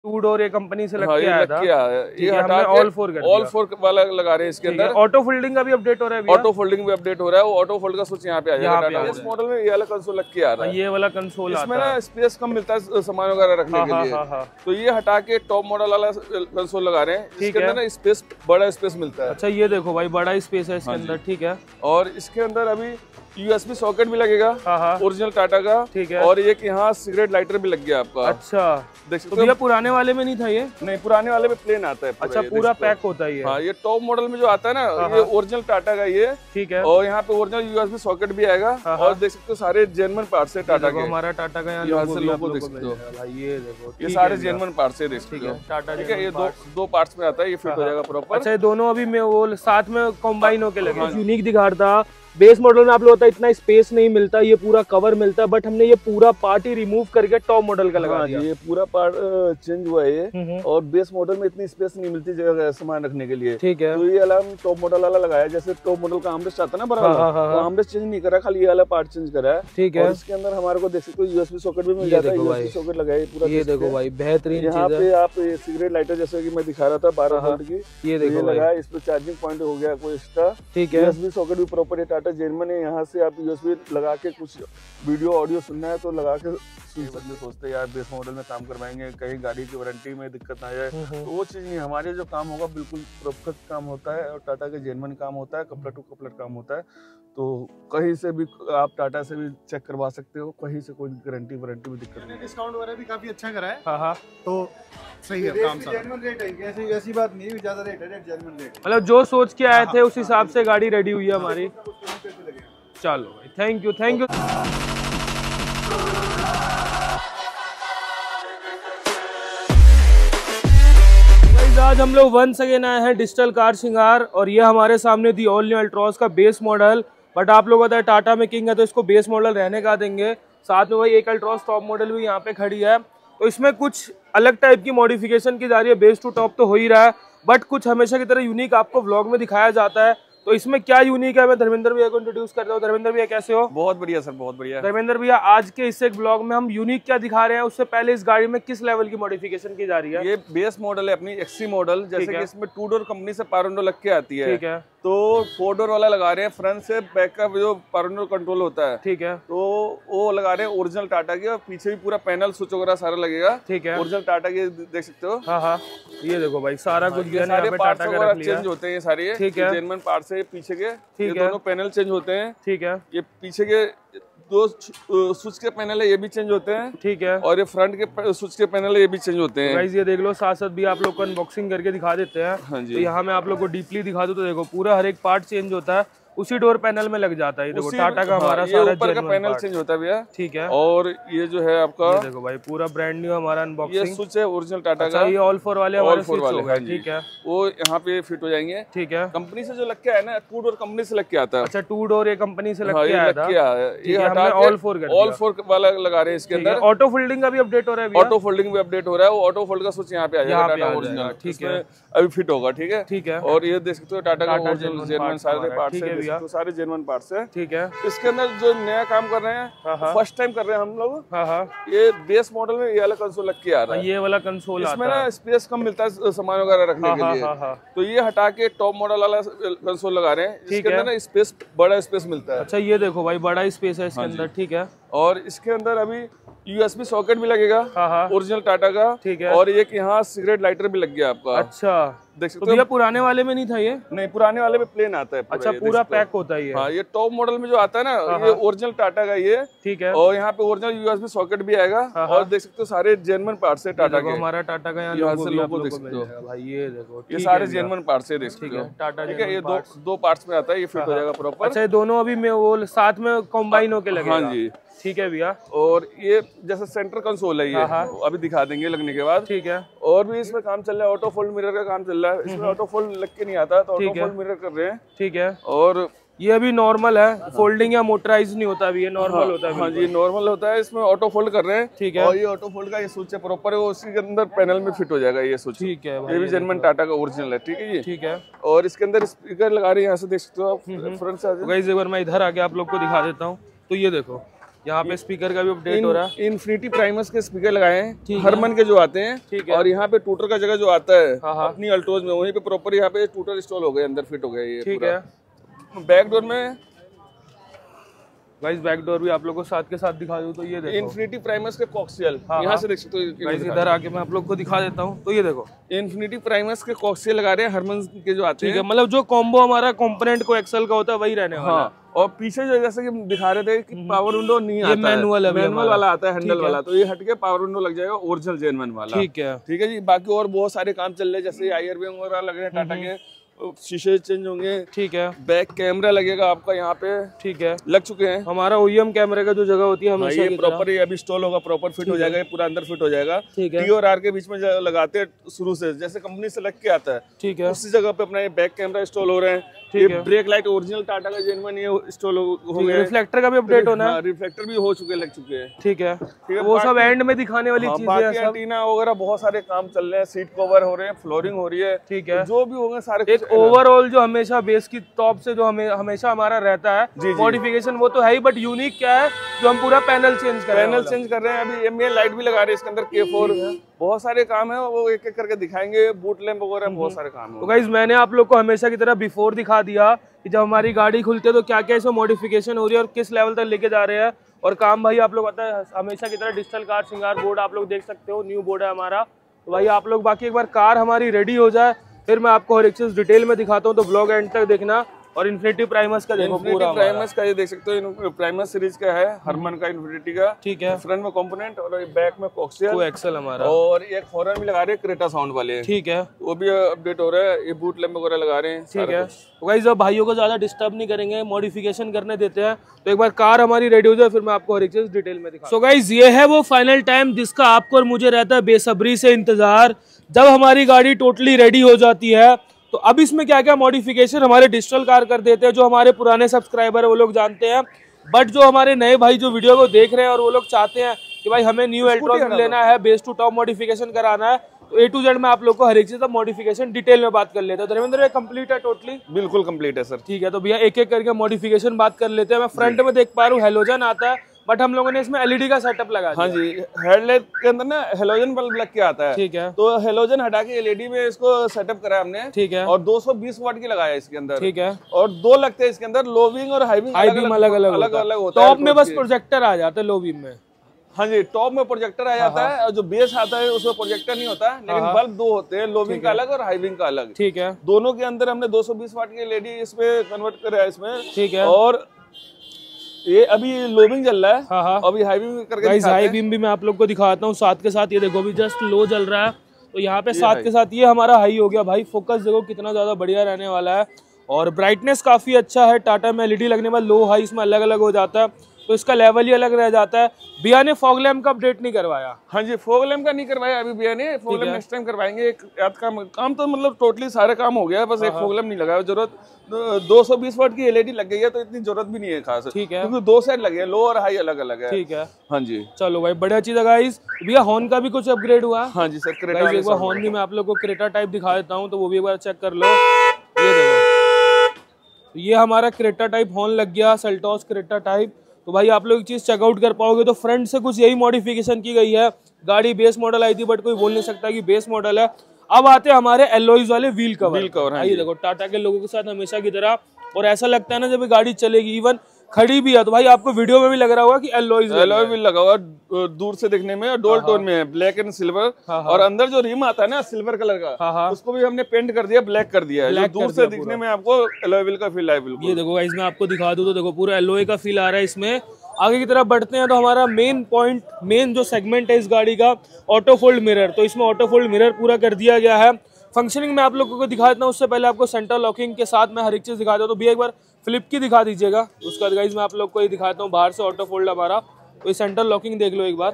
To door ये company से लग हाँ, के ये आया लग था। के आया। ये हटा के ऑल फोर ऑल फोर वाला लगा रहे हैं इसके अंदर। ऑटो फोल्डिंग का भी अपडेट हो रहा है भैया? ऑटो फोल्डिंग भी अपडेट हो रहा है। वो ऑटो फोल्ड का स्विच यहाँ पे आ जाएगा टाटा। इस मॉडल में ये वाला कंसोल लग के आ रहा है। ये वाला कंसोल इसमें ना स्पेस कम मिलता है सामान वगैरह रखने के लिए, तो ये हटा के टॉप मॉडल वाला कंसोल लगा रहे हैं। इसके अंदर ना स्पेस, बड़ा स्पेस मिलता है। अच्छा, ये देखो भाई, बड़ा स्पेस है इसके अंदर। ठीक है। और इसके अंदर अभी यूएसबी सॉकेट भी लगेगा ओरिजिनल टाटा का। ठीक है। और एक यहाँ सिगरेट लाइटर भी लग गया आपका। अच्छा, देख सकते तो भैया पुराने वाले में नहीं था ये? नहीं, पुराने वाले में प्लेन आता है। अच्छा, पूरा पैक होता है ये? हाँ, ये टॉप मॉडल में जो आता है ना, ये ओरिजिनल टाटा का ये। ठीक है। और यहाँ पे ओरिजिनल यूएसबी सॉकेट भी आएगा। और देख सकते हो सारे जेन्युइन पार्ट्स है टाटा के। हमारा टाटा का यहाँ से लोगो देख सकते हो भाई, ये देखो, ये सारे जेन्युइन पार्ट्स है, देख सकते हो टाटा। ठीक है, ये दो पार्ट्स में आता है, ये फिट हो जाएगा प्रॉपर। अच्छा, ये दोनों अभी में वो साथ में कॉम्बाइन होके लगे। यूनिक दिखा रहा था। बेस मॉडल में आप लोग होता है इतना स्पेस नहीं मिलता, ये पूरा कवर मिलता है, बट हमने ये पूरा पार्ट ही रिमूव करके टॉप मॉडल का लगा दिया। ये पूरा पार्ट चेंज हुआ है ये। और बेस मॉडल में इतनी स्पेस नहीं मिलती जगह सामान रखने के लिए। ठीक है। तो ये वाला हम टॉप मॉडल वाला लगाया, जैसे टॉप मॉडल का आर्मरेस्ट आता है ना बड़ा वाला, तो आर्मरेस्ट चेंज नहीं करा, खाली ये वाला पार्ट चेंज करा है। ठीक है। और इसके अंदर हमारे को देख सकते हो यूएसबी सॉकेट भी मिल जाता है। यूएसबी सॉकेट लगाया पूरा। ये देखो भाई, बेहतरीन यहाँ पे आप सिगरेट लाइटर जैसे कि मैं दिखा रहा था 12 वोल्ट की, ये देखो लगाया। इस पे चार्जिंग पॉइंट हो गया कोई एक्स्ट्रा। ठीक है। यूएसबी सॉकेट भी प्रॉपर है, टाटा जेन्युइन है। यहाँ से आप यूएसबी लगा के कुछ वीडियो ऑडियो सुनना है तो लगा के बदले सोचते हैं यार बेस मॉडल में काम करवाएंगे, कहीं गाड़ी की वारंटी में दिक्कत ना आ जाए, तो वो चीज नहीं। हमारे जो काम होगा बिल्कुल परफेक्ट काम होता है और टाटा के जेन्युइन काम होता है, कपड़ा टू कपड़ा काम होता है। तो कहीं से भी आप टाटा से भी चेक करवा सकते हो, कहीं से कोई गारंटी वारंटी भी दिक्कत नहीं। डिस्काउंट वगैरह भी काफी अच्छा करा है। हाँ, तो सही है काम। जेन्युइन रेट है, ऐसी बात नहीं है ज्यादा रेट है, जेन्युइन रेट। मतलब जो सोच के आए थे उस हिसाब से गाड़ी रेडी हुई है हमारी। चलो, थैंक यू, थैंक यू। आज हम लोग वंस अगेन आए हैं डिजिटल कार श्रृंगार, और ये हमारे सामने थी ऑल न्यू अल्ट्रॉस का बेस मॉडल। बट आप लोगों को पता है टाटा में किंग है तो इसको बेस मॉडल रहने का देंगे। साथ में वही एक अल्ट्रॉस टॉप मॉडल भी यहाँ पे खड़ी है, तो इसमें कुछ अलग टाइप की मॉडिफिकेशन की जा रही है। बेस टू टॉप तो हो ही रहा है, बट कुछ हमेशा की तरह यूनिक आपको व्लॉग में दिखाया जाता है। तो इसमें क्या यूनिक है, मैं धर्मेंद्र भैया को इंट्रोड्यूस करता हूँ। धर्मेंद्र भैया कैसे हो? बहुत बढ़िया सर, बहुत बढ़िया। धर्मेंद्र भैया, आज के इस एक ब्लॉग में हम यूनिक क्या दिखा रहे हैं, उससे पहले इस गाड़ी में किस लेवल की मॉडिफिकेशन की जा रही है? ये बेस मॉडल है अपनी एक्सी मॉडल, जैसे कि इसमें 2 डोर कंपनी से पावर विंडो लग के आती है। ठीक है। तो 4 डोर वाला लगा रहे हैं, फ्रंट से बैक का जो पावर विंडो कंट्रोल होता है। ठीक है। तो वो लगा रहे हैं ओरिजिनल टाटा की, और पीछे भी पूरा पैनल स्विच वगैरह सारा लगेगा। ठीक है। ओरिजिनल टाटा की देख सकते हो। हाँ, ये देखो भाई, सारा कुछ सारे पार्ट्स वगैरह चेंज होते हैं, ये सारे। ठीक है। जेन्युइन पार्ट्स है पीछे के। ठीक है। दोनों पैनल चेंज होते हैं। ठीक है। ये पीछे के 2 स्विच के पैनल है, ये भी चेंज होते हैं। ठीक है। और ये फ्रंट के स्विच के पैनल है, ये भी चेंज होते हैं। गाइस, ये देख लो, साथ साथ भी आप लोग को अनबॉक्सिंग करके दिखा देते हैं। हाँ जी। तो यहाँ मैं आप लोग को डीपली दिखा दूं तो देखो, पूरा हर एक पार्ट चेंज होता है, उसी डोर पैनल में लग जाता है। ये देखो टाटा का हमारा सारा ऊपर का पैनल चेंज होता है भैया। ठीक है। और ये जो है आपका, ये देखो भाई, पूरा ब्रांड न्यू हमारा अनबॉक्सिंग। ये स्विच है ओरिजिनल टाटा का। ये ऑल फोर वाले हमारे स्विच हो गए। ठीक है। वो यहाँ पे फिट हो जाएंगे। ठीक है। कंपनी से जो लग के आया ना, 2 डोर कंपनी से लग के आता है। अच्छा, 2 डोर ये कंपनी से लग के आया था। ये हटा के ऑल फोर वाला लगा रहे हैं इसके अंदर। ऑटो फोल्डिंग का भी अपडेट हो रहा है। ऑटो फोल्डिंग भी अपडेट हो रहा है। वो ऑटो फोल्ड का स्विच यहाँ पे आ जाएगा टाटा ओरिजिनल। ठीक है, अभी फिट होगा। ठीक है। ठीक है। और ये देख सकते हो टाटा का ओरिजिनल जेन्युइन सारे पार्ट्स है, सारे जेन्युइन पार्ट्स है। ठीक है। इसके अंदर जो नया काम कर रहे हैं, फर्स्ट टाइम कर रहे हैं हम लोग। ये बेस मॉडल में ये वाला कंसोल लग के आ रहा है। ये वाला कंसोल इसमें ना स्पेस कम मिलता है सामान वगैरह रखने के लिए, तो ये हटा के टॉप मॉडल वाला कंसोल लगा रहे हैं। इसके अंदर ना स्पेस, बड़ा स्पेस मिलता है। अच्छा, ये देखो भाई, बड़ा स्पेस है इसके अंदर। ठीक है। और इसके अंदर अभी यूएसबी सॉकेट भी लगेगा ओरिजिनल टाटा का। ठीक है। और एक यहाँ सिगरेट लाइटर भी लग गया आपका। अच्छा, देख सकते हो। भैया पुराने वाले में नहीं था ये? नहीं, पुराने वाले में प्लेन आता है। अच्छा, पूरा पैक होता है ये? हाँ, ये टॉप मॉडल में जो आता है ना, ये ओरिजिनल टाटा का ये। ठीक है। और यहाँ पे ओरिजिनल यूएसबी सॉकेट भी आएगा। और देख सकते हो सारे जेन्युइन पार्ट्स है टाटा के। हमारा टाटा का यहाँ से लोगो देख सकते हो भाई, ये देखो, ये सारे जेन्युइन पार्ट्स है, देख सकते हो टाटा। ठीक है, ये 2 पार्ट्स में आता है, ये फिट हो जाएगा प्रॉपर। अच्छा, ये दोनों अभी में वो साथ में कॉम्बाइन होके लगेगा? हाँ जी। ठीक है भैया। और ये जैसे सेंटर कंसोल है, ये अभी दिखा देंगे लगने के बाद। ठीक है। और भी इसमें काम चल रहा है, ऑटो फोल्ड मिरर का काम चल रहा है। इसमें ऑटो फोल्ड लग के नहीं आता, तो ऑटो फोल्ड मिरर कर रहे हैं। ठीक है। और ये अभी नॉर्मल है, फोल्डिंग या मोटराइज नहीं होता अभी, ये नॉर्मल होता है। हाँ जी, नॉर्मल होता है। इसमें ऑटो फोल्ड कर रहे हैं। ठीक है। और ये ऑटो फोल्ड का ये स्विच है प्रॉपर, वो उसी के अंदर पैनल में फिट हो जाएगा ये स्विच। ठीक है। ये भी जेन्युइन टाटा का ओरिजिनल है। ठीक है ये। ठीक है। और इसके अंदर स्पीकर लगा रहे हैं, यहाँ से देख सकते हो आप। फ्रंट से गाइस, एक बार मैं इधर आके आप लोग को दिखा देता हूँ। तो ये देखो, यहाँ पे स्पीकर का भी अपडेट हो रहा है। इन्फिनिटी प्राइमस के स्पीकर लगाए हैं, ठीक है। हरमन के जो आते हैं। ठीक है। और यहाँ पे टूटर का जगह जो आता है हाँ। अपनी अल्टोज में, वहीं पे प्रॉपर यहाँ पे टूटर इंस्टॉल हो गए, अंदर फिट हो गया ये। ठीक है। बैक डोर में गाइस बैक डोर भी आप लोग को साथ के साथ दिखा दूं तो ये देखो इन्फिनिटी प्राइमस के कॉक्सियल, हाँ, यहाँ से देख सकते हो। गाइस इधर आके मैं आप लोग को दिखा देता हूँ, तो ये देखो इन्फिनिटी प्राइमस के कॉक्सियल लगा रहे हैं, हरमन के जो आते ठीक हैं। है, मतलब जो कॉम्बो हमारा कंपोनेंट को एक्सेल का होता है वही रहने वाला है। हाँ, और पीछे जो जैसे कि दिखा रहे थे कि पावर विंडो नहीं आता, मैनुअल वाला आता है, हैंडल वाला, तो ये हट के पावर विंडो लग जाएगा ओरिजिनल जेनवन वाला। ठीक है। ठीक है जी। बाकी और बहुत सारे काम चल रहे हैं, जैसे आईआरबी वगैरह लग रहे हैं टाटा के, शीशे चेंज होंगे। ठीक है। बैक कैमरा लगेगा आपका यहाँ पे, ठीक है, लग चुके हैं। हमारा ओईएम कैमरे का जो जगह होती है हमेशा ये प्रॉपर ये अभी इंस्टॉल होगा, प्रॉपर फिट हो जाएगा, ये पूरा अंदर फिट हो जाएगा। ठीक है। टी और आर के बीच में लगाते हैं शुरू से, जैसे कंपनी से लग के आता है। ठीक है। उसी जगह पे अपना ये बैक कैमरा इंस्टॉल हो रहे हैं। ठीक ये है। ब्रेक लाइट ओरिजिनल टाटा का जेनवन ये इंस्टॉल हो गए। रिफ्लेक्टर का भी अपडेट होना है। रिफ्लेक्टर भी हो चुके, लग चुके हैं। ठीक है, वो सब एंड में दिखाने वाली चीजें बाकी हैं सब। एंटीना वगैरह बहुत सारे काम चल रहे हैं, सीट कवर हो रहे हैं, फ्लोरिंग हो रही है। ठीक है। जो भी होंगे सारे एक ओवरऑल जो हमेशा बेस की टॉप से जो हमेशा हमारा रहता है मॉडिफिकेशन, वो तो है ही, बट यूनिक क्या है जो हम पूरा पैनल चेंज कर रहे हैं। अभी एमए लाइट भी लगा रहे हैं इसके अंदर, K4 बहुत सारे काम है, वो एक एक करके दिखाएंगे। बूट लैंप वगैरह बहुत सारे काम है। तो गाइस मैंने आप लोग को हमेशा की तरह बिफोर दिखा दिया कि जब हमारी गाड़ी खुलती है तो क्या क्या इसमें मॉडिफिकेशन हो रही है और किस लेवल तक लेके जा रहे हैं। और काम भाई आप लोग पता है हमेशा की तरह डिजिटल कार श्रृंगार बोर्ड आप लोग देख सकते हो, न्यू बोर्ड है हमारा। तो भाई आप लोग बाकी एक बार कार हमारी रेडी हो जाए फिर मैं आपको हर एक चीज डिटेल में दिखाता हूँ, तो ब्लॉग एंड तक देखना। और इन्फिनिटी प्राइमस का देखो पूरा, प्राइमस का ये देख सकते हो, प्राइमस सीरीज का है, हरमन का इन्फिनिटी का। ठीक है। फ्रंट में कंपोनेंट और बैक में कॉक्सियल, वो एक्सेल हमारा। और एक हॉर्न भी लगा रहे हैं, क्रेटा साउंड वाले। ठीक है, वो भी अपडेट हो रहा है। ये बूट लैंप वगैरह लगा रहे हैं। ठीक है। तो गाइस अब भाइयों को ज्यादा डिस्टर्ब नहीं करेंगे, मॉडिफिकेशन करने देते हैं। तो एक बार कार हमारी रेडी हो जाए फिर मैं आपको हर एक चीज डिटेल में दिखा। सो गाइस ये है वो फाइनल टाइम जिसका आपको और मुझे रहता है बेसब्री से इंतजार, जब हमारी गाड़ी टोटली रेडी हो जाती है। तो अब इसमें क्या क्या मॉडिफिकेशन हमारे डिजिटल कार कर देते हैं, जो हमारे पुराने सब्सक्राइबर है वो लोग जानते हैं, बट जो हमारे नए भाई जो वीडियो को देख रहे हैं और वो लोग चाहते हैं कि भाई हमें न्यू एल्ट्रॉस लेना है, बेस टू टॉप मॉडिफिकेशन कराना है, तो A to Z में आप लोग को हर एक चीज मॉडिफिकेशन डिटेल में बात कर लेते हैं। तो रविंद्र कंप्लीट है टोटली? बिल्कुल कंप्लीट है सर। ठीक है, तो भैया एक एक करके मॉडिफिकेशन बात कर लेते हैं। मैं फ्रंट में देख पा रहा हूँ हेलोजन आता है, बट हम लोगों ने इसमें एलईडी का सेटअप लगा दिया। हाँ जी, हेडलाइट के अंदर ना हेलोजन बल्ब लग के आता है। ठीक है। तो हेलोजन हटा के एलईडी में इसको सेटअप करा हमने। ठीक है। और 220 वाट की लगाया इसके अंदर। ठीक है। और दो लगते हैं इसके अंदर, लो विंग और हाई विंग अलग अलग होता है। टॉप में बस प्रोजेक्टर आ जाता है, लो बीम में। हाँ जी, टॉप में प्रोजेक्टर आ जाता है, और जो बेस आता है उसमें प्रोजेक्टर नहीं होता, लेकिन बल्ब दो होते हैं, लो विंग का अलग और हाई विंग का अलग। ठीक है। दोनों के अंदर हमने 220 वाट की एलईडी इसमें कन्वर्ट करा है इसमें। ठीक है। और ये अभी लो विंग चल रहा है। हाँ। अभी हाई विंग करके गाइस हाई बीम भी मैं आप लोग को दिखाता हूँ साथ के साथ। ये देखो अभी जस्ट लो चल रहा है, तो यहाँ पे साथ के साथ ये हमारा हाई हो गया। भाई फोकस देखो कितना ज्यादा बढ़िया रहने वाला है, और ब्राइटनेस काफी अच्छा है। टाटा में एलईडी लगने में लो हाई इसमें अलग अलग हो जाता है, तो इसका लेवल ही अलग रह जाता है। भैया ने फॉग लैम्प का अपडेट नहीं करवाया? हाँ जी, फॉग लैम्प का नहीं करवाया अभी भैया ने, फॉग लैम्प नेक्स्ट टाइम करवाएंगे। एक याद काम तो मतलब टोटली सारे काम हो गया है, बस एक फॉग लैम्प नहीं लगाया। जरूरत 220 वाट की एलईडी लग गई है, तो इतनी जरूरत भी नहीं है खास। ठीक है, क्योंकि दो साइड लगे हैं, लो और हाई अलग अलग है। ठीक है। हाँ जी, चलो भाई बढ़िया चीज है गाइस। भैया हॉर्न का भी कुछ अपग्रेड हुआ? हाँ जी सर, क्रेटा एक बार हॉर्न भी मैं आप लोग को क्रेटा टाइप दिखा देता हूँ, तो वो भी एक बार चेक कर लो। ये देखो, ये हमारा क्रेटा टाइप हॉर्न लग गया, सेल्टॉस क्रेटा टाइप। तो भाई आप लोग एक चीज चेकआउट कर पाओगे, तो फ्रंट से कुछ यही मॉडिफिकेशन की गई है। गाड़ी बेस मॉडल आई थी, बट कोई बोल नहीं सकता कि बेस मॉडल है। अब आते हैं हमारे एलॉयज वाले व्हील कवर। हाँ, ये देखो टाटा के लोगों के साथ हमेशा की तरह, और ऐसा लगता है ना जब गाड़ी चलेगी इवन खड़ी भी है, तो भाई आपको वीडियो में भी लग रहा होगा कि एलॉय भी लगा हुआ दूर से देखने में, डोल टोन में है, ब्लैक एंड सिल्वर। और अंदर जो रिम आता है ना सिल्वर कलर का, उसको भी हमने पेंट कर दिया, ब्लैक कर दिया है। दूर से दिखने में आपको एलॉय व्हील का फील है बिल्कुल। ये देखो गाइस मैं आपको दिखा दूं, तो देखो पूरा एलॉय का फील आ रहा है इसमें। आगे की तरफ बढ़ते हैं तो हमारा मेन जो सेगमेंट है इस गाड़ी का, ऑटो फोल्ड मिरर। तो इसमें ऑटो फोल्ड मिरर पूरा कर दिया गया है। फंक्शनिंग में आप लोगों को दिखा देता हूँ, उससे पहले आपको सेंटर लॉकिंग के साथ मैं हर एक चीज दिखा देता हूँ। तो भैया एक बार फ्लिप की दिखा दीजिएगा। उसका गाइस मैं आप लोग को ये दिखाता हूँ, बाहर से ऑटो फोल्ड हमारा। तो ये सेंटर लॉकिंग देख लो एक बार।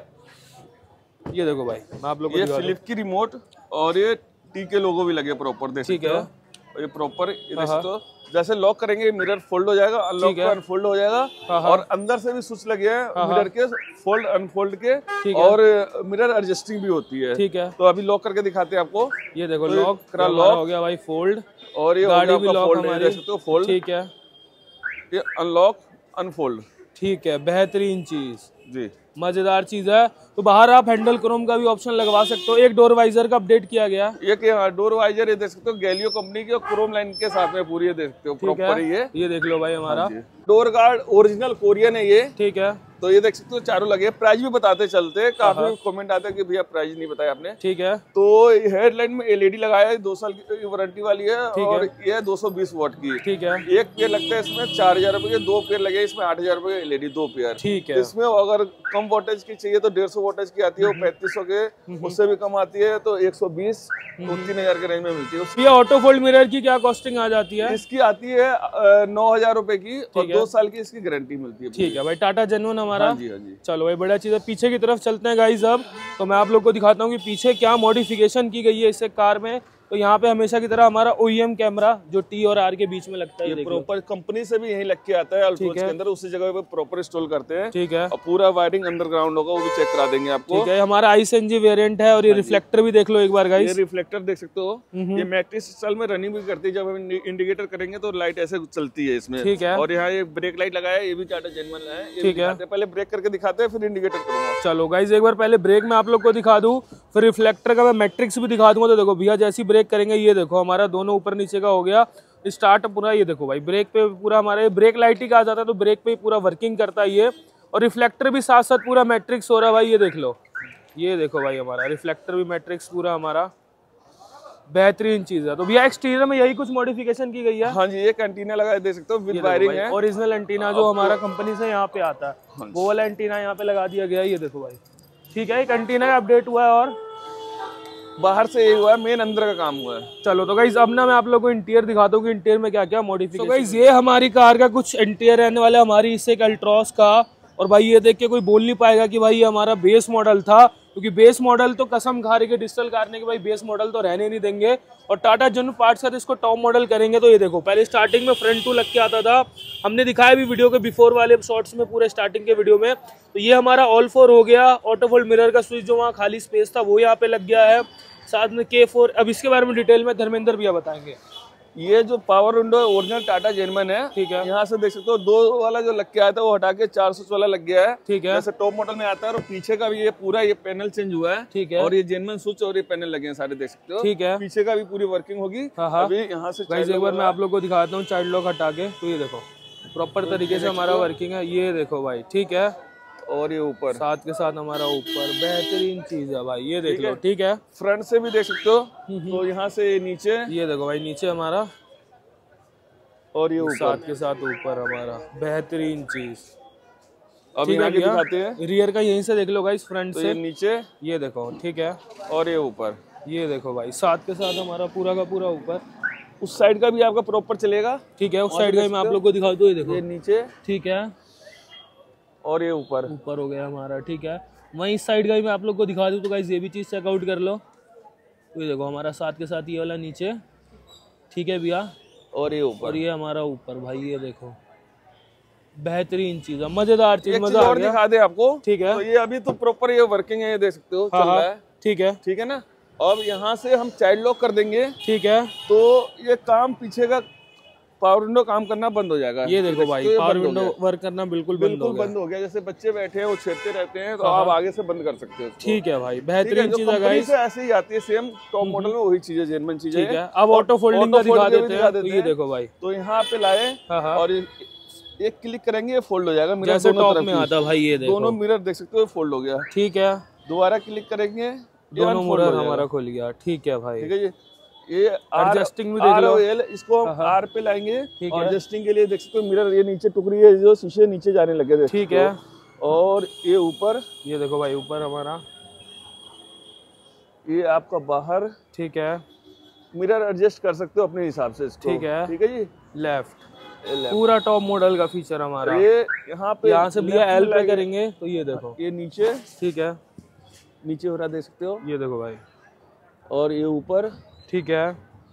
ये देखो भाई मैं आप लोग को फ्लिप की रिमोट, और ये टी के लोगो भी लगे प्रॉपर, देख सकते हो। ये प्रॉपर तो जैसे लॉक करेंगे मिरर फोल्ड हो जाएगा, अनलॉक अनफोल्ड हो जाएगा। और अंदर से भी स्विच लगे हैं मिरर के, फोल्ड अनफोल्ड के, और मिरर एडजस्टिंग भी होती है। ठीक है, तो अभी लॉक करके दिखाते हैं आपको। ये देखो लॉक हो गया भाई फोल्ड, और ये गाड़ी भी लॉक फोल्ड, हमारी। देख सकते हो फोल्ड। ठीक है, ये अनलॉक अनफोल्ड। ठीक है, बेहतरीन चीज, जी मजेदार चीज है। तो बाहर आप हैंडल क्रोम का भी ऑप्शन लगवा सकते हो। एक डोर वाइजर का अपडेट किया गया, ये डोर वाइजर ये देख सकते हो गैलियो कंपनी की और क्रोम लाइन के साथ में पूरी ये देख सकते हो प्रॉपर ये देख लो भाई हमारा डोर गार्ड ओरिजिनल कोरियन है ये। ठीक है, तो ये देख सकते हो चारों लगे। प्राइस भी बताते चलते, काफी कमेंट आते हैं कि भैया प्राइस नहीं बताया आपने। ठीक है, तो हेडलाइट में एलईडी लगाया है, 2 साल की वारंटी वाली है और ये 220 वॉट की। ठीक है, एक पेयर लगता है इसमें 4000 रुपए के, 2 पेयर लगे इसमें 8000 रुपए के एलईडी 2 पेयर। ठीक है, इसमें अगर कम वोल्टेज की चाहिए तो 150 वोल्टेज की आती है, वो 3500 के, उससे भी कम आती है तो 120 तो 3000 के रेंज में मिलती है। ये ऑटो फोल्ड मिरर की क्या कॉस्टिंग आ जाती है? इसकी आती है 9000 रुपए की और 2 साल की इसकी गारंटी मिलती है। ठीक है भाई, टाटा जेन्युइन हमारा। हाँ जी, हाँ जी। चलो भाई बढ़िया चीज है। पीछे की तरफ चलते हैं गाइस अब, तो मैं आप लोग को दिखाता हूँ कि पीछे क्या मॉडिफिकेशन की गई है इस कार में। तो यहाँ पे हमेशा की तरह हमारा OEM कैमरा जो T और R के बीच में लगता है, ये प्रॉपर कंपनी से भी यही लग के आता है अल्ट्रोज के अंदर, उसी जगह पे प्रॉपर इंस्टॉल करते हैं। ठीक है, और पूरा वायरिंग अंडरग्राउंड होगा, वो भी चेक करा देंगे आपको। ठीक है, हमारा ICNG वेरिएंट है और ये रिफ्लेक्टर भी देख लो एक बार गाइस। ये रिफ्लेक्टर देख सकते हो, ये मैट्रिक्स स्टाइल में रनिंग भी करती है। जब हम इंडिकेटर करेंगे तो लाइट ऐसे चलती है इसमें। ठीक है, और यहाँ ये ब्रेक लाइट लगाया है, ये भी टाटा जेन्युइन है। ठीक है, पहले ब्रेक करके दिखाते हैं फिर इंडिकेटर करूंगा। चलो गाइस एक बार पहले ब्रेक में आप लोग को दिखा दूं, फिर रिफ्लेक्टर का मैं मैट्रिक्स भी दिखा दूंगा। तो देखो भैया जैसी ब्रेक करेंगे, ये देखो हमारा दोनों ऊपर नीचे का हो गया स्टार्ट पूरा। ये देखो भाई ब्रेक पे पूरा हमारे ब्रेक लाइट ही कहा जाता है, तो ब्रेक पे पूरा वर्किंग करता है ये। और रिफ्लेक्टर भी साथ साथ पूरा मैट्रिक्स हो रहा है भाई, ये देख लो। ये देखो भाई हमारा रिफ्लेक्टर भी मैट्रिक्स पूरा हमारा, बेहतरीन चीज है। तो भैया एक्सटीरियर में यही कुछ मॉडिफिकेशन की गई है। हाँ जी, एक एंटीना लगाया देख सकते हो, विद वायरिंग है। ओरिजिनल एंटीना जो हमारा कंपनी से यहाँ पे आता है, वो वाला एंटीना यहाँ पे लगा दिया गया है। ये देखो भाई, ठीक है, एक एंटीना का अपडेट हुआ है और बाहर से ये हुआ है, मेन अंदर का काम हुआ है। चलो तो गाइस अब ना मैं आप लोगों को इंटीरियर दिखाता हूँ कि इंटीरियर में क्या क्या मॉडिफिकेशन। तो गाइस ये हमारी कार का कुछ इंटीरियर रहने वाला है हमारी इससे एक अल्ट्रॉस का। और भाई ये देख के कोई बोल नहीं पाएगा कि भाई ये हमारा बेस मॉडल था, क्योंकि बेस मॉडल तो कसम खा रही है डिजिटल कार ने कि भाई बेस मॉडल तो रहने नहीं देंगे। और टाटा जेन्युइन पार्ट के साथ इसको टॉप मॉडल करेंगे। तो ये देखो पहले स्टार्टिंग में फ्रंट टू लग के आता था, हमने दिखाया भी वीडियो के बिफोर वाले शॉर्ट्स में, पूरे स्टार्टिंग के वीडियो में। तो ये हमारा ऑल 4 हो गया। ऑटो फोल्ड मिरर का स्विच जो वहाँ खाली स्पेस था वो यहाँ पे लग गया है, साथ में K4। अब इसके बारे में डिटेल में धर्मेंद्र भैया बताएंगे। ये जो power window original Tata genuine है। ठीक है, यहाँ से देख सकते हो 2 वाला जो लग के आया था वो हटा के 400 वाला लग गया है। ठीक है, जैसे टॉप मॉडल में आता है। और पीछे का भी ये पूरा ये पैनल चेंज हुआ है। ठीक है, और ये जेन्युइन स्विच और ये पैनल लगे हैं सारे, देख सकते हो। ठीक है, पीछे का भी पूरी वर्किंग होगी। अभी यहाँ से गाइस एक बार मैं आप लोग को दिखाता हूँ चाइल्ड लॉक हटा के। तो ये देखो प्रॉपर तरीके से हमारा वर्किंग है, ये देखो भाई। ठीक है, और ये ऊपर साथ के साथ हमारा ऊपर, बेहतरीन चीज है भाई, ये देख लो। ठीक है, फ्रंट से भी देख सकते हो। तो यहाँ से नीचे, ये देखो भाई नीचे हमारा, और ये ऊपर साथ के साथ ऊपर हमारा, बेहतरीन चीज। अब यहाँ के दिखाते हैं। रियर का यहीं से देख लो गाइस, फ्रंट तो से ये नीचे, ये देखो। ठीक है, और ये ऊपर, ये देखो भाई साथ के साथ हमारा पूरा का पूरा ऊपर। उस साइड का भी आपका प्रॉपर चलेगा। ठीक है, उस साइड का मैं आप लोग को दिखा दूँ, ये देखो। ये नीचे, ठीक है, और ये ऊपर ऊपर हो गया हमारा। ठीक है, वहीं इस साइड का भी मैं आप लोग को दिखा दूँ, तो गाइस ये भी चीज़ चेकआउट कर लो। तो ये देखो हमारा साथ के साथ ये वाला नीचे। ठीक है भैया, और ये ऊपर, और ये हमारा ऊपर भाई, ये देखो बेहतरीन चीज है, मजेदार चीज। मजा और दिखा दे आपको। ठीक है, तो ये अभी तो प्रॉपर ये वर्किंग है, ये देख सकते हो, चल रहा है। ठीक है, ठीक है ना। अब यहाँ से हम चाइल्ड लॉक कर देंगे। ठीक है, तो ये काम पीछे का पावर विंडो काम करना बंद हो जाएगा। ये देखो भाई पावर विंडो वर्क करना बिल्कुल बंद हो गया। जैसे बच्चे बैठे हैं वो छेड़ते रहते हैं, तो आप आगे से बंद कर सकते हो। ठीक है भाई, बेहतरीन चीज है गाइस। ऐसे ही आती है सेम टॉप मॉडल में, वही चीजें जेन्युइन चीजें। ठीक है, अब ऑटो फोल्डिंग का दिखा देते हैं। ये देखो भाई, तो यहाँ पे लाए और एक क्लिक करेंगे ये फोल्ड हो जाएगा। मिरर जैसे टॉप में आता भाई, ये देखो दोनों मिरर देख सकते हो फोल्ड हो गया। ठीक है, दोबारा क्लिक करेंगे, दोनों मिरर हमारा खुल गया। ठीक है भाई, ठीक है। ये एडजस्टिंग भी देख लो। इसको हम आर पे लाएंगे और एडजस्टिंग के लिए देख सकते हो मिरर, ये नीचे टुकड़ी है जो शीशे नीचे जाने लगे थे। ठीक है, और ये ऊपर, ये देखो भाई ऊपर हमारा, ये आपका बाहर। ठीक है, मिरर एडजस्ट कर सकते हो अपने हिसाब से इसको। ठीक है, ठीक है जी। लेफ्ट पूरा टॉप मॉडल का फीचर हमारा। ये यहाँ से भैया एल पे करेंगे तो ये देखो, ये नीचे। ठीक है, नीचे हो रहा देख सकते हो, ये देखो भाई। और ये ऊपर, ठीक है,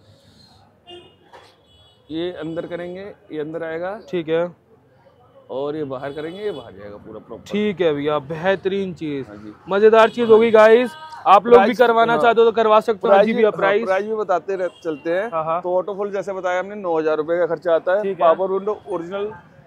ये अंदर करेंगे ये अंदर आएगा। ठीक है, और ये बाहर करेंगे ये बाहर जाएगा पूरा प्रॉपर। ठीक है भैया, बेहतरीन चीज, मजेदार चीज होगी गाइस। आप लोग भी करवाना चाहते हो तो करवा सकते हो। जी भैया प्राइस भी बताते चलते हैं। तो ऑटो फोल्ड जैसे बताया हमने 9000 रुपए का खर्चा आता है। पावर विंडो ओरिजिनल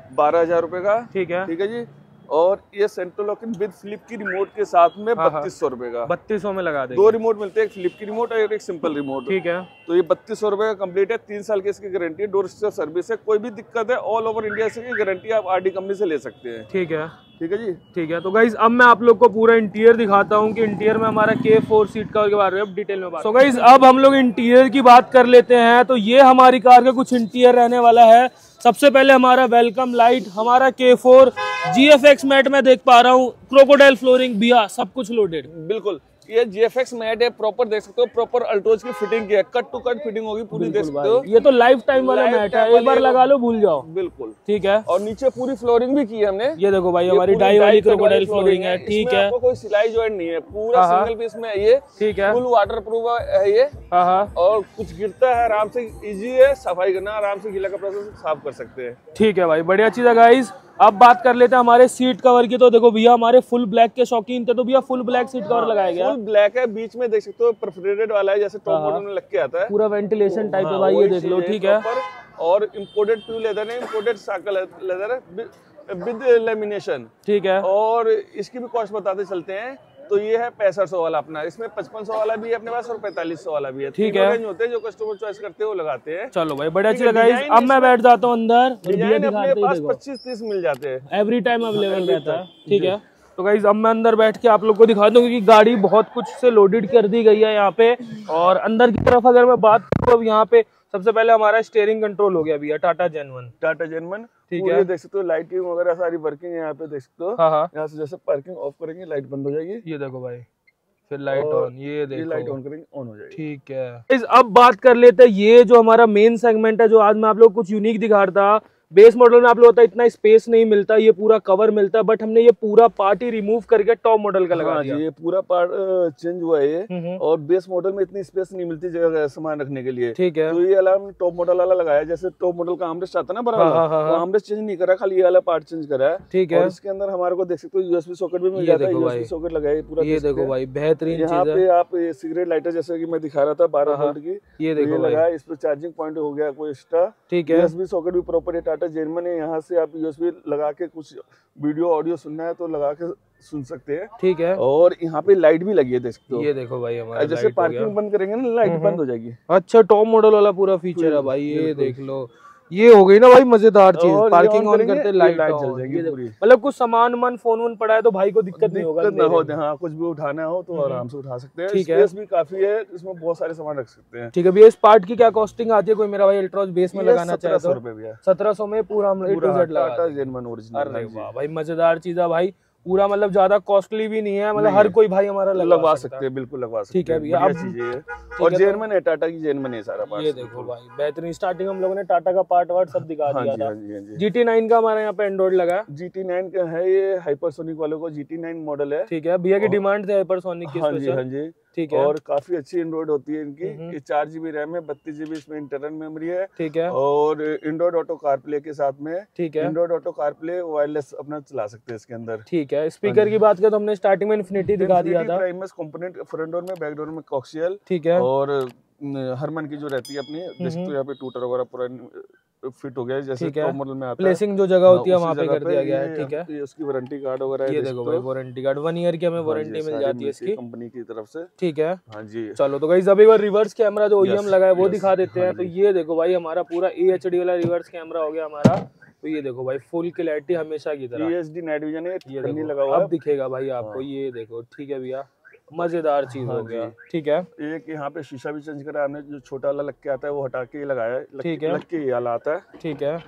12,000 रुपए का। ठीक है जी। और ये central locking with flip key remote के साथ में 3200 रुपए का। 3200 में लगा देंगे। 2 रिमोट मिलते हैं, एक फ्लिप की रिमोट और एक सिंपल रिमोट। ठीक है। तो ये 3200 रुपए का कंप्लीट है। 3 साल की इसकी गारंटी है, डोर स्टेप सर्विस है, कोई भी दिक्कत है ऑल ओवर इंडिया से गारंटी आप आरडी कंपनी से ले सकते हैं। ठीक है जी। ठीक है। तो गाइज अब मैं आप लोग को पूरा इंटीरियर दिखाता हूँ कि इंटीरियर में हमारा K4 सीट कवर के बारे में डिटेल में बात। तो गाइज अब हम लोग इंटीरियर की बात कर लेते हैं। तो ये हमारी कार का कुछ इंटीरियर रहने वाला है। सबसे पहले हमारा वेलकम लाइट, हमारा K4 GFX मैट में देख पा रहा हूँ, क्रोकोडाइल फ्लोरिंग भैया सब कुछ लोडेड। बिल्कुल, ये GFX मैट है, प्रॉपर देख सकते हो, प्रॉपर अल्ट्रोज की फिटिंग की है, कट टू कट फिटिंग होगी पूरी, देख सकते हो। ये तो लाइफ टाइम वाला मैट है, एक बार लगा लो भूल जाओ। बिल्कुल ठीक है। और नीचे पूरी फ्लोरिंग भी की है हमने। ये देखो भाई हमारी डाई वाली क्रोकोडाइल फ्लोरिंग है। ठीक है। कोई सिलाई जॉइंट नहीं है, पूरा सिंगल पीस में है ये। ठीक है। फुल वाटर प्रूफ है ये। और कुछ गिरता है आराम से, इजी है सफाई करना, आराम से गीला कपड़ा से साफ कर सकते हैं। ठीक है भाई, बढ़िया चीज है गाइस। अब बात कर लेते हैं हमारे सीट कवर की। तो देखो भैया हमारे फुल ब्लैक के शौकीन थे, तो भैया फुल ब्लैक सीट कवर लगाया गया। फुल ब्लैक है, बीच में देख सकते हो परफोरेटेड वाला है, जैसे टॉप मॉडल में लग के आता है, पूरा वेंटिलेशन टाइप है भाई, ये देख लो। ठीक है। और इम्पोर्टेड प्यू लेदर है, इम्पोर्टेड साकल लेदर है विद लेमिनेशन। ठीक है। और इसकी भी कॉस्ट बताते चलते हैं। तो ये है 6500 वाला अपना, इसमें 5500 वाला भी है अपने पास और 4500 वाला भी है। ठीक है। रेंज होते हैं जो कस्टमर चॉइस करते हैं वो लगाते हैं। चलो भाई बढ़िया चीज गाइस। अब मैं बैठ जाता हूँ अंदर। अपने पास 25-30 मिल जाते हैं, एवरी टाइम अवेलेबल रहता है। ठीक है। तो गाइस अब मैं अंदर बैठ के आप लोग को दिखा दूं, क्योंकि गाड़ी बहुत कुछ से लोडेड कर दी गई है यहाँ पे। और अंदर की तरफ अगर मैं बात करूँ, अब यहाँ पे सबसे पहले हमारा स्टीयरिंग कंट्रोल हो गया भैया, टाटा जेन1। टाटा जेन1। ठीक है। देख सकते हो लाइटिंग वगैरह सारी वर्किंग है यहाँ पे, देख सकते हो। यहाँ से जैसे पार्किंग ऑफ करेंगे लाइट बंद हो जाएगी। ये देखो भाई, फिर लाइट ऑन, ये देखो लाइट ऑन करेंगे ऑन हो जाएगी। ठीक है। अब बात कर लेते हैं, ये जो हमारा मेन सेगमेंट है, जो आज मैं आप लोग कुछ यूनिक दिखा रहा था। बेस मॉडल में आप लोग होता है इतना स्पेस नहीं मिलता, ये पूरा कवर मिलता है, बट हमने ये पूरा पार्ट ही रिमूव करके टॉप मॉडल का लगा दिया। ये पूरा पार्ट चेंज हुआ है ये। और बेस मॉडल में इतनी स्पेस नहीं मिलती जगह सामान रखने के लिए। ठीक है। तो ये अलार्म टॉप मॉडल वाला लगाया, जैसे टॉप मॉडल का आर्मरेस्ट आता है ना बड़ा वाला, वो आर्मरेस्ट चेंज नहीं करा, खाली ये वाला पार्ट चेंज करा है। ठीक है। और इसके अंदर हमारे को देख सकते हो यूएसबी सॉकेट भी मिल जाता है, यूएसबी सॉकेट लगाया पूरा। ये देखो भाई बेहतरीन चीज है। यहाँ पे आप सिगरेट लाइटर जैसे कि मैं दिखा रहा था 12 वोल्ट की, ये देखो लगाया, इस पे चार्जिंग पॉइंट हो गया कोई एक्स्ट्रा। ठीक है। यूएसबी सॉकेट भी प्रॉपर है, टाटा जेन1 है। यहाँ से आप यूएसबी लगा के कुछ वीडियो ऑडियो सुनना है तो लगा के सुन सकते हैं। ठीक है। और यहाँ पे लाइट भी लगी है, देख सकते हो। ये देखो भाई हमारा जैसे पार्किंग बंद करेंगे ना, लाइट बंद हो जाएगी। अच्छा, टॉप मॉडल वाला पूरा फीचर है भाई, ये देख लो। ये हो गई ना भाई मजेदार चीज, पार्किंग ऑन करते लाइट चल जाएगी पूरी। मतलब कुछ सामान फोन वोन पड़ा है तो भाई को दिक्कत नहीं होगा, ना हो। हाँ, कुछ भी उठाना हो तो आराम से उठा सकते हैं। ठीक है। स्पेस भी काफी है, इसमें बहुत सारे सामान रख सकते हैं। ठीक है भैया, इस पार्ट की क्या कॉस्टिंग आती है? कोई मेरा भाई अल्ट्रॉज बेस में लगाना चाहे तो 1700 रुपए। 1700 में पूरा हम टाटा जेन1 ओरिजिनल। अरे वाह भाई, मजेदार चीज है भाई, पूरा मतलब ज्यादा कॉस्टली भी नहीं है, मतलब हर कोई भाई हमारा लगवा सकते हैं। बिल्कुल लगवा सकते हैं। ठीक है भैया, अब चीजें है। और जेन1 है, टाटा की जेन1 है सारा पार्ट। ये देखो भाई बेहतरीन। स्टार्टिंग हम लोगों ने टाटा का पार्ट वार्ट सब दिखा दिया था। GT9 का हमारे यहाँ पे एंड्रॉइड लगा। GT9 का है ये, हाइपरसोनिक वालों को GT9 मॉडल है। ठीक है। भैया की डिमांड थे हाइपरसोनिक की। हाँ जी। ठीक है। और काफी अच्छी एंड्रॉइड होती है इनकी। ये 4 GB रैम है, 32 GB इसमें इंटरनल मेमोरी है। ठीक है। और एंड्रॉइड ऑटो कारप्ले के साथ में। ठीक है। एंड्रॉइड ऑटो कारप्ले वायरलेस अपना चला सकते हैं इसके अंदर। ठीक है। स्पीकर की बात करें तो हमने स्टार्टिंग में इन्फिनिटी दिखा दिया था। प्राइमस कंपोनेंट फ्रंट डोर में, बैक डोर में कॉक्सियल। ठीक है। और हरमन की जो रहती है अपनी, जैसे तो यहाँ पे टूटर वगैरह पूरा फिट हो गया, जैसे टॉप मॉडल में आता है। प्लेसिंग जो जगह होती है वहाँ पे कर दिया गया है। ठीक है। ये उसकी वारंटी कार्ड वगैरह, ये देखो भाई वारंटी कार्ड 1 ईयर की हमें वारंटी मिल जाती है इसकी कंपनी की तरफ से। ठीक है। हाँ जी। चलो तो गाइस, अभी एक बार रिवर्स कैमरा जो OEM लगा है वो दिखा देते हैं। तो ये देखो भाई हमारा पूरा AHD वाला रिवर्स कैमरा हो गया हमारा। तो ये देखो भाई फुल क्लैरिटी हमेशा की तरह, EHD नाइट विजन है, ये लगा हुआ है, अब दिखेगा भाई आपको। ये देखो, ठीक है भैया, मजेदार चीज हो गया। ठीक है। एक यहाँ पे शीशा भी चेंज करा हमने, जो छोटा वाला लग के आता है वो हटा के लगाया है। ठीक है। लग के ये वाला आता है। ठीक है।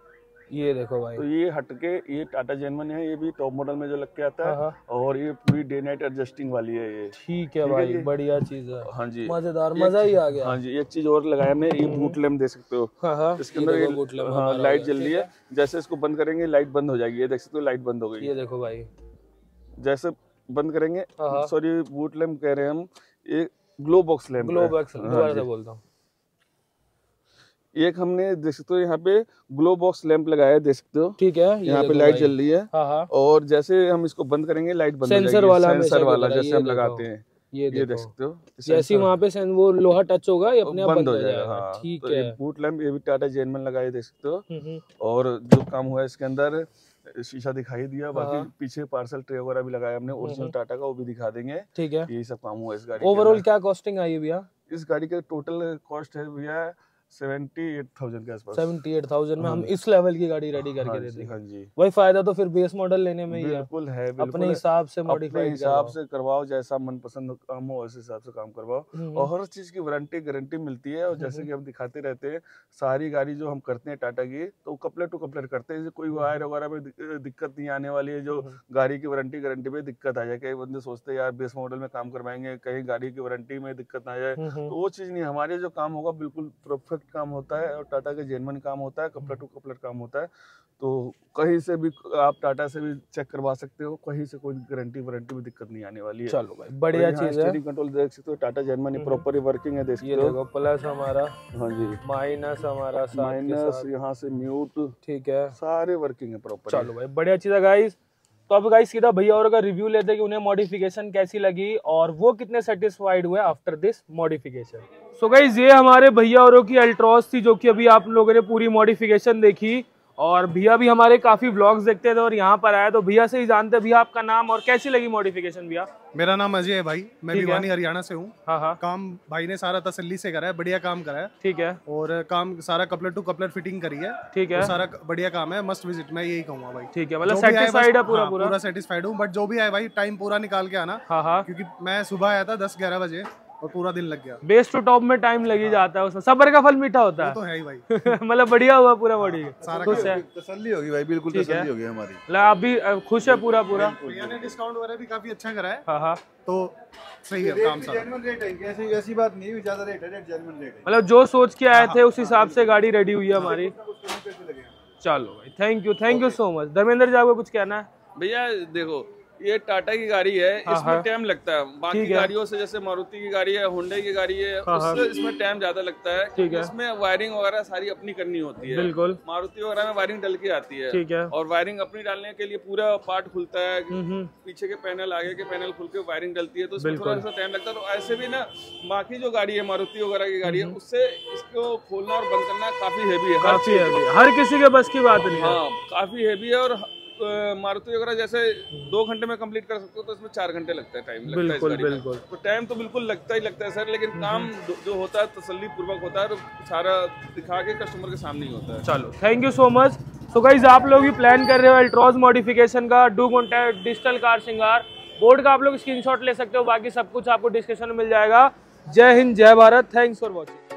ये देखो भाई, तो ये हट के, ये टाटा जेन1 है, ये भी टॉप मॉडल में जो लग के आता है। और ये पूरी डे नाइट एडजस्टिंग वाली है ये। ठीक है भाई, बढ़िया चीज है। हाँ जी, मजेदार, मजा ही आ गया। हाँ जी। एक चीज और लगाया हमने, ये बूट लैम्प देख सकते हो। इसके अंदर लाइट जल रही है, जैसे इसको बंद करेंगे लाइट बंद हो जाएगी। ये देख सकते हो लाइट बंद हो गई। ये देखो भाई, जैसे बंद करेंगे, सॉरी बूट लैम्प कह रहे हैं हम, ये glow box lamp. Glow box, दोबारा से बोलता हूँ। एक हमने देख सकते हो यहाँ पे ग्लो बॉक्स लैंप लगाया है, देख सकते हो। ठीक है। यहाँ पे लाइट जल रही है। और जैसे हम इसको बंद करेंगे लाइट बंद हो जाएगी। सेंसर वाला जैसे हम लगाते हैं, ये देख देखो, सकते हो, जैसे ही वहाँ पे वो लोहा टच होगा ये अपने आप बंद हो जाएगा। हाँ, ठीक तो है। बूट लैंप ये भी टाटा जेनमन लगाए, देख सकते हो। हम्म। और जो काम हुआ है इसके अंदर, शीशा दिखाई दिया, बाकी पीछे पार्सल ट्रे वगैरह भी लगाया हमने ओरिजिनल टाटा का, वो भी दिखा देंगे। ठीक है, यही सब काम हुआ इस गाड़ी ओवरऑल क्या कॉस्टिंग आई है भैया? इस गाड़ी का टोटल कॉस्ट है भैया 78,000 के आसपास। 78,000 में हम इस लेवल की गाड़ी रेडी करके दे देंगे। हाँ जी, वही फायदा तो फिर बेस मॉडल लेने में ही है। बिल्कुल है, अपने हिसाब से मॉडिफाइड हिसाब से करवाओ, जैसा मनपसंद काम हो उस हिसाब से काम करवाओ। और हर चीज की वारंटी गारंटी मिलती है। और जैसे कि हम दिखाते रहते हैं, सारी गाड़ी जो हम करते हैं टाटा की, तो कपलेट टू कपलेट करते हैं। कोई वायर वगैरह में दिक्कत नहीं आने वाली है। जो गाड़ी की वारंटी गारंटी में दिक्कत आ जाए, कई बंदे सोचते हैं यार बेस मॉडल में काम करवाएंगे, कहीं गाड़ी की वारंटी में दिक्कत ना आ जाए, तो वो चीज नहीं। हमारे जो काम होगा बिल्कुल परफेक्ट काम होता है, और टाटा के जेन्युइन काम होता है, कपलेट टू कपलेट काम होता है। तो कहीं से भी आप टाटा से भी चेक करवा सकते हो, कहीं से कोई गारंटी वारंटी में दिक्कत नहीं आने वाली है। चलो भाई बढ़िया चीज है। स्टीयरिंग कंट्रोल देख सकते हो, टाटा जेन्युइन प्रॉपर वर्किंग है, देख सकते हो। देखो प्लस हमारा, हाँ जी, माइनस हमारा, माइनस यहाँ से म्यूट, ठीक है, सारे वर्किंग है प्रॉपर। चलो भाई बढ़िया चीज है गाइस। तो अब गाइस सीधा भैया और का रिव्यू लेते हैं कि उन्हें मॉडिफिकेशन कैसी लगी और वो कितने सेटिस्फाइड हुए after this modification. So guys ये हमारे भैया औरों की अल्ट्रॉस थी, जो कि अभी आप लोगों ने पूरी मॉडिफिकेशन देखी। और भैया भी हमारे काफी व्लॉग्स देखते थे और यहाँ पर आए, तो भैया से ही जानते हैं भैया आपका नाम और कैसी लगी मॉडिफिकेशन भैया। मेरा नाम अजय है भाई, मैं भिवानी हरियाणा से हूँ। हाँ, काम भाई ने सारा तसल्ली से करा है, बढ़िया काम करा है। ठीक है, और काम सारा कपलेट टू कपलेट फिटिंग करी है। ठीक है, सारा बढ़िया काम है, मस्ट विजिट, मैं यही कहूँगा भाई। ठीक है, मतलब सेटिस्फाइड है पूरा सेटिस्फाइड हूँ। बट जो भी आए भाई टाइम पूरा निकाल के आना। हाँ, क्योंकि मैं सुबह आया था 10-11 बजे और पूरा दिन लग गया। बेस टू टॉप में टाइम लग ही जाता है, उसमें सब्र का फल मीठा होता है। तो है ही भाई। मतलब बढ़िया हुआ पूरा बॉडी, खुश है, तसल्ली होगी भाई, बिल्कुल तसल्ली होगी हमारी। मतलब आप भी खुश है पूरा? भैया ने डिस्काउंट वगैरह भी काफी अच्छा करा है। हाँ, तो सही है काम सारा। जेन्युइन रेट है, ऐसी बात नहीं है, ज्यादा रेट है, जेन्युइन रेट है। मतलब जो सोच के आए थे उस हिसाब से गाड़ी रेडी हुई है हमारी। चलो भाई, thank you so much. Dharmendra ji आपको कुछ कहना है? भैया देखो, ये टाटा की गाड़ी है, इसमें टाइम लगता है। बाकी गाड़ियों से, जैसे मारुति की गाड़ी है, हुंडई की गाड़ी है, उससे इसमें टाइम ज्यादा लगता है। ठीक है, इसमें वायरिंग वगैरह सारी अपनी करनी होती है। बिल्कुल, मारुति वगैरह में वायरिंग डल के आती है। ठीक है, और वायरिंग अपनी डालने के लिए पूरा पार्ट खुलता है, पीछे के पैनल, आगे के पैनल खुल के वायरिंग डलती है, तो इसमें थोड़ा सा टाइम लगता है। तो ऐसे भी ना बाकी जो गाड़ी है मारुति वगैरह की गाड़ी है, उससे इसको खोलना और बंद करना काफी हैवी है, काफी हैवी है, हर किसी के बस की बात नहीं है। हाँ, काफी हैवी है। और मारुति वगैरह जैसे 2 घंटे में कंप्लीट कर सकते हो, तो इसमें 4 घंटे लगता है, टाइम लगता है इस गाड़ी में। तो टाइम तो बिल्कुल लगता है सर, लेकिन काम जो होता है तसल्ली पूर्वक होता है, और सारा दिखा के कस्टमर के सामने ही होता है। चलो thank you so much. So guys आप लोग भी प्लान कर रहे हो अल्ट्रॉस मॉडिफिकेशन का, do contact digital car Shringar. Board का आप लोग स्क्रीनशॉट ले सकते हो, बाकी सब कुछ आपको डिस्क्रिप्शन में मिल जाएगा। जय हिंद, जय भारत, थैंक्स फॉर वॉचिंग।